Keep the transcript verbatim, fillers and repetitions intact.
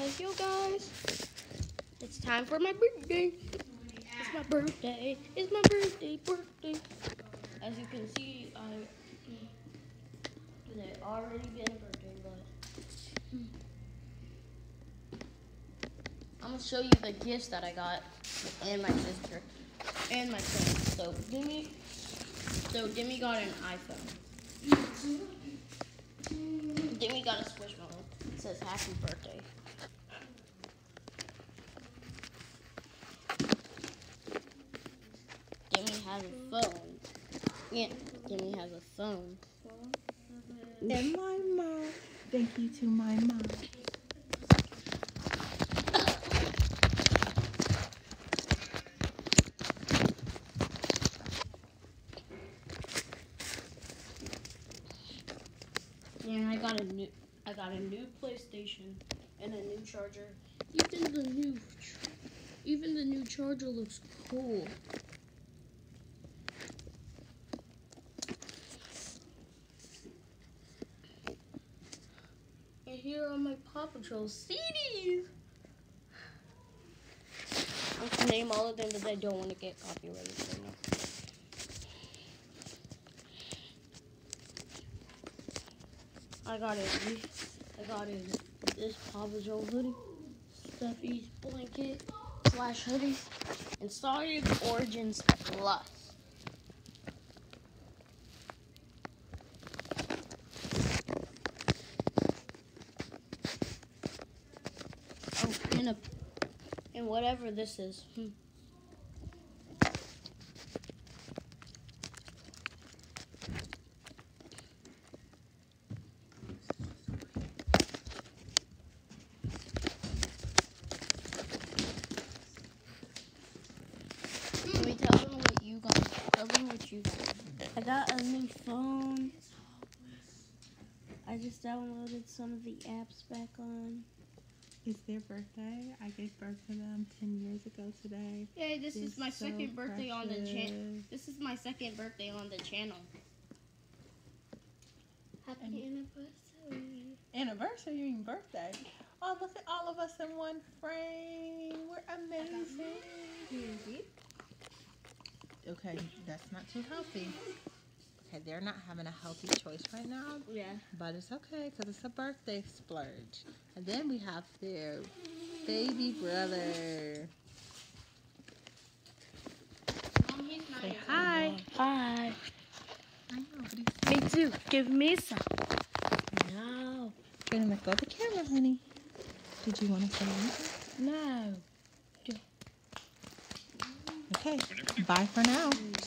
guys, yo guys, it's time for my birthday. It's my birthday. It's my birthday, birthday. As you can see, I it already been a birthday, but I'm gonna show you the gifts that I got, and my sister, and my friend. So Demi, so Demi got an iPhone. Demi got a Squishmallow. It says happy birthday. Demi has a phone. Yeah, Demi has a phone. And my mom. Thank you to my mom. And I got a new, I got a new PlayStation and a new charger. Even the new, even the new charger looks cool. And here are my Paw Patrol C Ds. I can name all of them, but I don't want to get copyrighted. So no. I got a, I got a this Paw Patrol hoodie, Stuffy's blanket slash hoodie, and Star Wars Origins Plus. Oh, and a, and whatever this is. Hmm. Let me tell them what you got. Tell them what you got. I got a new phone. I just downloaded some of the apps back on. It's their birthday. I gave birth to them ten years ago today. Hey, this They're is my so second birthday on the channel. precious. This is my second birthday on the channel. Happy anniversary. Anniversary, you mean birthday. Oh, look at all of us in one frame. We're amazing. Okay, that's not too healthy. Okay, they're not having a healthy choice right now, Yeah. but it's okay because it's a birthday splurge. And then we have their baby brother. Mom, he's not Say here. hi. Hi. I know, but he's Me too. Give me some. No. gonna let go of the camera, honey. Did you want to say anything? No. Okay, bye for now.